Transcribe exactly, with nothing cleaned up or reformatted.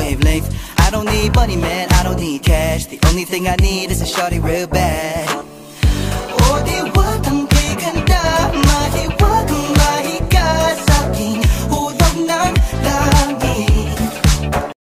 wavelength. I don't need money, man, I don't need cash. The only thing I need is a shawty real bad.